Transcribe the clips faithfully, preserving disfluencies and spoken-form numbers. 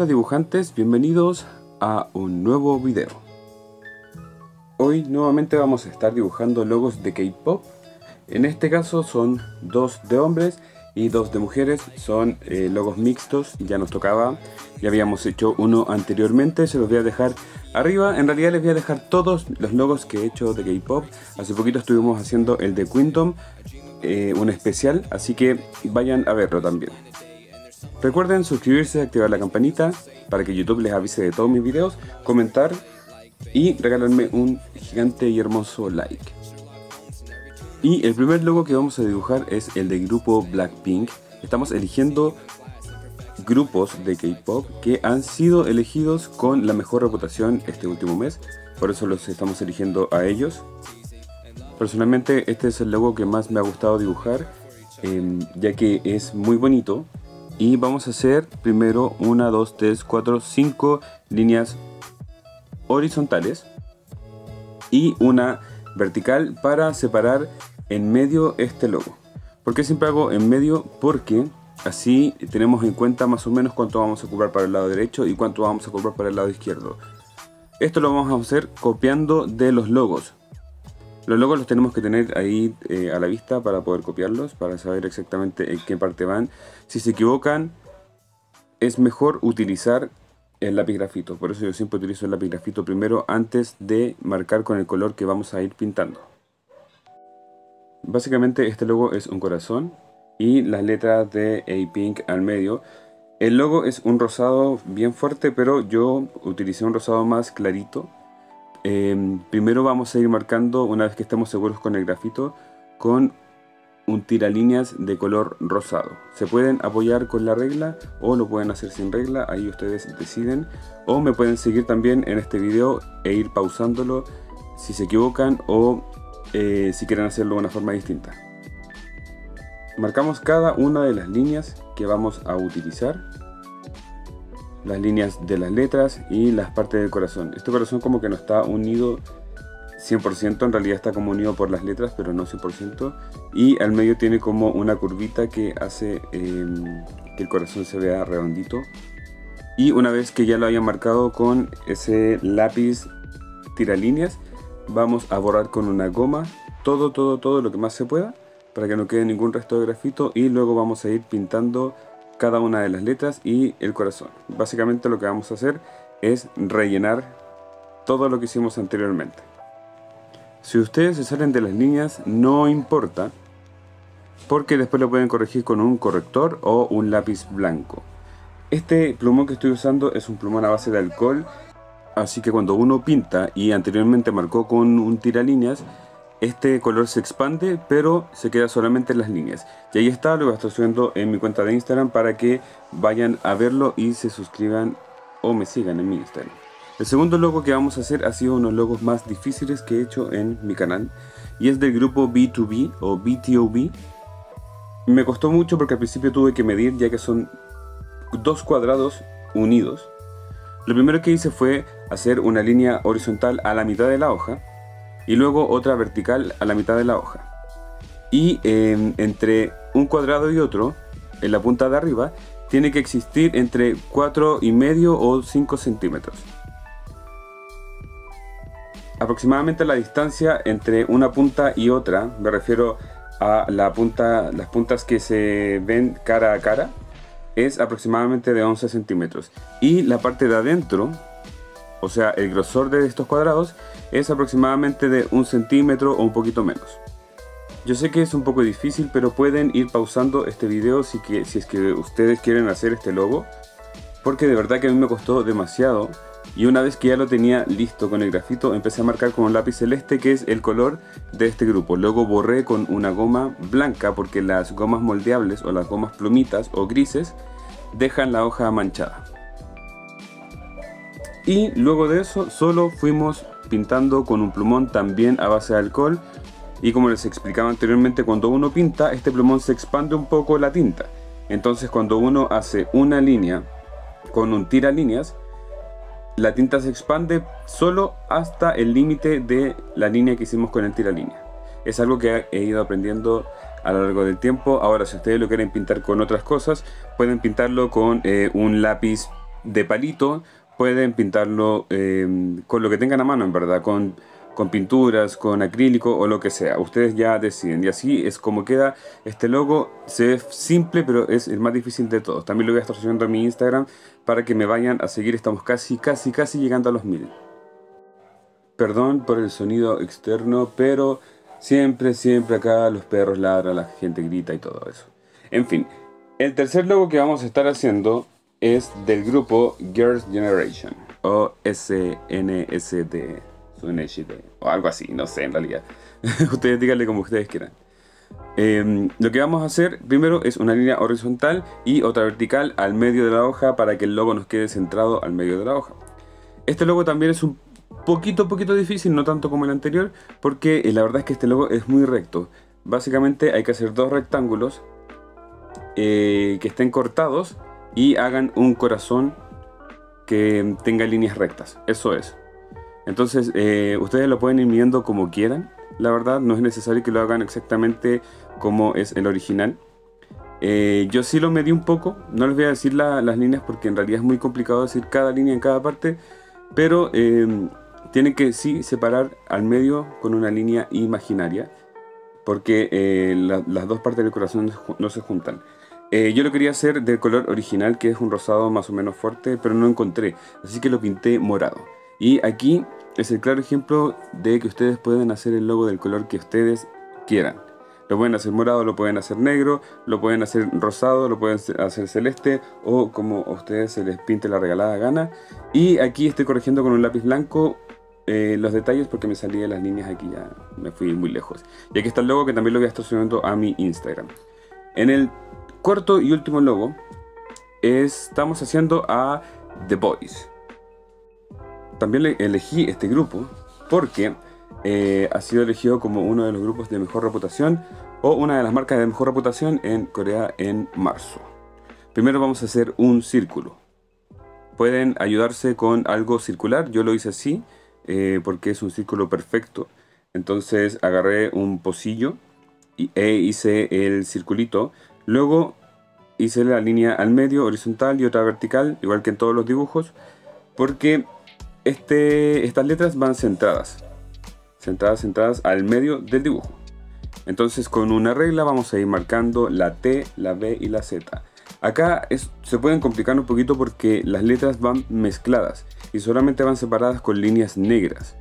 Hola dibujantes, bienvenidos a un nuevo video. Hoy nuevamente vamos a estar dibujando logos de K-pop. En este caso son dos de hombres y dos de mujeres. Son eh, logos mixtos, ya nos tocaba. Ya habíamos hecho uno anteriormente, se los voy a dejar arriba. En realidad les voy a dejar todos los logos que he hecho de K-pop. Hace poquito estuvimos haciendo el de Queendom, eh, un especial, así que vayan a verlo también. Recuerden suscribirse, activar la campanita para que YouTube les avise de todos mis videos, comentar y regalarme un gigante y hermoso like. Y el primer logo que vamos a dibujar es el del grupo Blackpink. Estamos eligiendo grupos de K-pop que han sido elegidos con la mejor reputación este último mes, por eso los estamos eligiendo a ellos. Personalmente este es el logo que más me ha gustado dibujar, eh, ya que es muy bonito. Y vamos a hacer primero una, dos, tres, cuatro, cinco líneas horizontales y una vertical para separar en medio este logo. ¿Por qué siempre hago en medio? Porque así tenemos en cuenta más o menos cuánto vamos a ocupar para el lado derecho y cuánto vamos a ocupar para el lado izquierdo. Esto lo vamos a hacer copiando de los logos. Los logos los tenemos que tener ahí eh, a la vista para poder copiarlos, para saber exactamente en qué parte van. Si se equivocan, es mejor utilizar el lápiz grafito. Por eso yo siempre utilizo el lápiz grafito primero antes de marcar con el color que vamos a ir pintando. Básicamente este logo es un corazón y las letras de A-Pink al medio. El logo es un rosado bien fuerte, pero yo utilicé un rosado más clarito. Eh, primero vamos a ir marcando, una vez que estemos seguros con el grafito, con un tiralíneas de color rosado. Se pueden apoyar con la regla o lo pueden hacer sin regla, ahí ustedes deciden. O me pueden seguir también en este video e ir pausándolo si se equivocan o eh, si quieren hacerlo de una forma distinta. Marcamos cada una de las líneas que vamos a utilizar. Las líneas de las letras y las partes del corazón. Este corazón como que no está unido cien por ciento, en realidad está como unido por las letras, pero no cien por ciento. Y al medio tiene como una curvita que hace eh, que el corazón se vea redondito. Y una vez que ya lo hayan marcado con ese lápiz tiralíneas, vamos a borrar con una goma todo, todo, todo lo que más se pueda, para que no quede ningún resto de grafito. Y luego vamos a ir pintando cada una de las letras y el corazón. Básicamente lo que vamos a hacer es rellenar todo lo que hicimos anteriormente. Si ustedes se salen de las líneas no importa, porque después lo pueden corregir con un corrector o un lápiz blanco. Este plumón que estoy usando es un plumón a base de alcohol, así que cuando uno pinta y anteriormente marcó con un tiralíneas, este color se expande, pero se queda solamente en las líneas. Y ahí está, lo voy a estar subiendo en mi cuenta de Instagram para que vayan a verlo y se suscriban o me sigan en mi Instagram. El segundo logo que vamos a hacer ha sido uno de los logos más difíciles que he hecho en mi canal. Y es del grupo B dos B o B T O B. Me costó mucho porque al principio tuve que medir, ya que son dos cuadrados unidos. Lo primero que hice fue hacer una línea horizontal a la mitad de la hoja. Y luego otra vertical a la mitad de la hoja. Y eh, entre un cuadrado y otro, en la punta de arriba, tiene que existir entre cuatro y medio o cinco centímetros. Aproximadamente la distancia entre una punta y otra, me refiero a la punta, las puntas que se ven cara a cara, es aproximadamente de once centímetros. Y la parte de adentro, o sea, el grosor de estos cuadrados es aproximadamente de un centímetro o un poquito menos. Yo sé que es un poco difícil, pero pueden ir pausando este video si, que, si es que ustedes quieren hacer este logo, porque de verdad que a mí me costó demasiado. Y una vez que ya lo tenía listo con el grafito, empecé a marcar con un lápiz celeste, que es el color de este grupo. Luego borré con una goma blanca, porque las gomas moldeables o las gomas plumitas o grises dejan la hoja manchada. Y luego de eso solo fuimos pintando con un plumón también a base de alcohol. Y como les explicaba anteriormente, cuando uno pinta, este plumón se expande un poco la tinta. Entonces cuando uno hace una línea con un tiralíneas, la tinta se expande solo hasta el límite de la línea que hicimos con el tiralínea. Es algo que he ido aprendiendo a lo largo del tiempo. Ahora, si ustedes lo quieren pintar con otras cosas, pueden pintarlo con eh, un lápiz de palito, pueden pintarlo eh, con lo que tengan a mano, en verdad, con, con pinturas, con acrílico o lo que sea. Ustedes ya deciden. Y así es como queda este logo. Se ve simple, pero es el más difícil de todos. También lo voy a estar subiendo a mi Instagram para que me vayan a seguir. Estamos casi, casi, casi llegando a los mil. Perdón por el sonido externo, pero siempre, siempre acá los perros ladran, la gente grita y todo eso. En fin, el tercer logo que vamos a estar haciendo es del grupo Girls' Generation, o S N S D, o algo así, no sé en realidad. Ustedes díganle como ustedes quieran. Eh, lo que vamos a hacer primero es una línea horizontal y otra vertical al medio de la hoja para que el logo nos quede centrado al medio de la hoja. Este logo también es un poquito, poquito difícil, no tanto como el anterior, porque eh, la verdad es que este logo es muy recto. Básicamente hay que hacer dos rectángulos eh, que estén cortados y hagan un corazón que tenga líneas rectas. Eso es. Entonces eh, ustedes lo pueden ir midiendo como quieran. La verdad no es necesario que lo hagan exactamente como es el original. Eh, yo sí lo medí un poco. No les voy a decir la, las líneas porque en realidad es muy complicado decir cada línea en cada parte. Pero eh, tienen que sí separar al medio con una línea imaginaria. Porque eh, la, las dos partes del corazón no se juntan. Eh, yo lo quería hacer del color original, que es un rosado más o menos fuerte, pero no encontré, así que lo pinté morado. Y aquí es el claro ejemplo de que ustedes pueden hacer el logo del color que ustedes quieran. Lo pueden hacer morado, lo pueden hacer negro, lo pueden hacer rosado, lo pueden hacer celeste o como a ustedes se les pinte la regalada gana. Y aquí estoy corrigiendo con un lápiz blanco eh, los detalles porque me salí de las líneas, aquí ya me fui muy lejos. Y aquí está el logo que también lo voy a estar subiendo a mi Instagram. En el cuarto y último logo estamos haciendo a The Boys. También elegí este grupo porque eh, ha sido elegido como uno de los grupos de mejor reputación o una de las marcas de mejor reputación en Corea en marzo. Primero vamos a hacer un círculo. Pueden ayudarse con algo circular, yo lo hice así eh, porque es un círculo perfecto. Entonces agarré un pocillo y, e hice el circulito. Luego hice la línea al medio horizontal y otra vertical, igual que en todos los dibujos, porque este, estas letras van centradas, centradas, centradas al medio del dibujo. Entonces con una regla vamos a ir marcando la T, la B y la Z. Acá es, se pueden complicar un poquito porque las letras van mezcladas y solamente van separadas con líneas negras.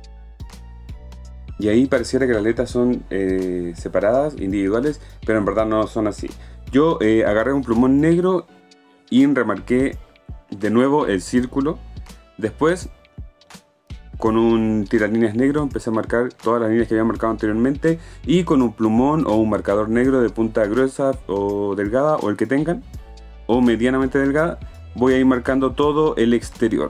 Y ahí pareciera que las letras son eh, separadas, individuales, pero en verdad no son así. Yo eh, agarré un plumón negro y remarqué de nuevo el círculo. Después, con un tiralíneas negro, empecé a marcar todas las líneas que había marcado anteriormente. Y con un plumón o un marcador negro de punta gruesa o delgada, o el que tengan, o medianamente delgada, voy a ir marcando todo el exterior.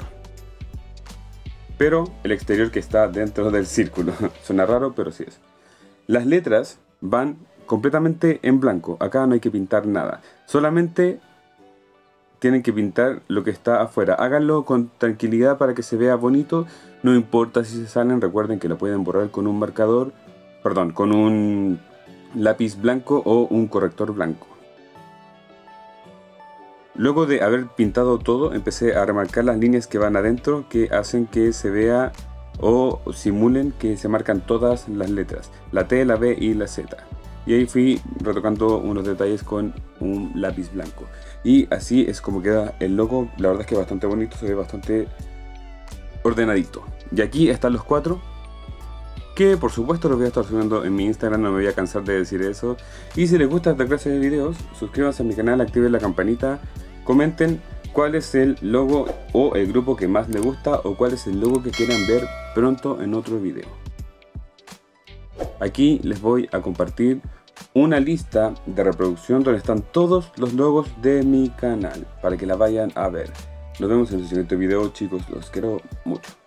Pero el exterior que está dentro del círculo. Suena raro, pero sí es. Las letras van completamente en blanco. Acá no hay que pintar nada. Solamente tienen que pintar lo que está afuera. Háganlo con tranquilidad para que se vea bonito. No importa si se salen. Recuerden que lo pueden borrar con un marcador. Perdón, con un lápiz blanco o un corrector blanco. Luego de haber pintado todo, empecé a remarcar las líneas que van adentro, que hacen que se vea o simulen que se marcan todas las letras, la T, la B y la Z. Y ahí fui retocando unos detalles con un lápiz blanco. Y así es como queda el logo. La verdad es que es bastante bonito, se ve bastante ordenadito. Y aquí están los cuatro, que por supuesto los voy a estar subiendo en mi Instagram, no me voy a cansar de decir eso. Y si les gusta esta clase de videos, suscríbanse a mi canal, activen la campanita, comenten cuál es el logo o el grupo que más les gusta o cuál es el logo que quieran ver pronto en otro video. Aquí les voy a compartir una lista de reproducción donde están todos los logos de mi canal para que la vayan a ver. Nos vemos en el siguiente video, chicos, los quiero mucho.